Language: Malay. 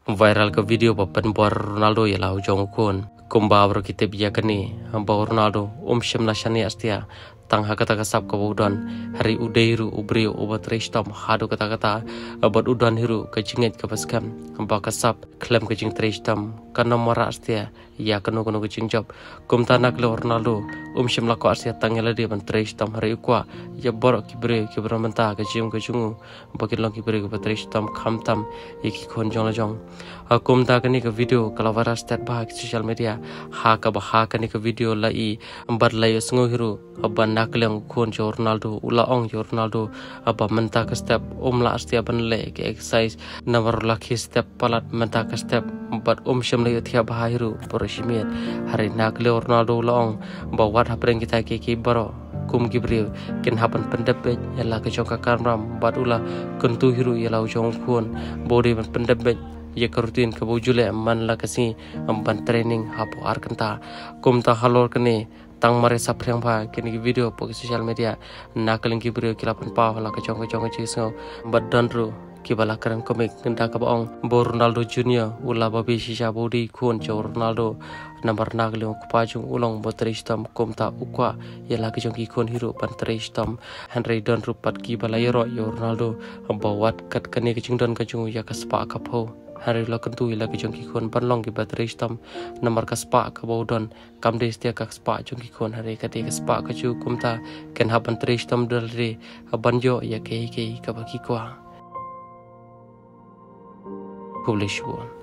viral ke video papan bor Ronaldo ya lau jong kun kumba bro kita biya kani bau Ronaldo shim nashani astia tang kata kasap ke udon hari udairu ubrio ubat restom hadu kata abad udon hiru kejinget ke paskam kasap klaim kejing restom karena mora astia ya kanu kejing job kum tanak le Ronaldo shim lako astia tangela dia ban restom hari ukwa ya borok kibrio menta kejing kejungu bakin long kibrio ke restom kamtam iki konjong lajong kum ta kani ke video kalau viral stat bah social media ha kani ke video lai ambar lai sengo hiru aban naklang kon jo Ronaldo ula ong jo Ronaldo aba menta ke step la astia ban le ke exercise nomor laki step palat menta ke step bat shim le thia bahiru porosimiet hari nakle Ronaldo ula ong bawat hapreng kita ke baro kum gibril ken hapan pendepet yalla ke joka kamram bat ula kentu hiru yalla jong kon body ban pendepet ya kerutin ke bujule man la kasi ban training hapo arkanta kum ta halor kene tang mare saprang ba kini video po social media nakaling gibril kilapan pa la ke jong chiso bat danru kibala karan komik ngenda ka baong bo Ronaldo Junior ula babi shisha body kon jo Ronaldo nambar naglong kupajung ulong botristam komta ukwa yala ke jong ki kon hiro pan tristam Henry don rupat kibala yero yo Ronaldo bawat kat kani ke jung don ka jung ya kaspa ka pho hari lo kentu ila ke jong ki kon pan long ki batristam nambar kaspa ka bodon kam de stia ka spa jong ki kon hari ka te ka spa ka chu komta ken haban tristam dalre abanjo ya ke ka baki kwa publish one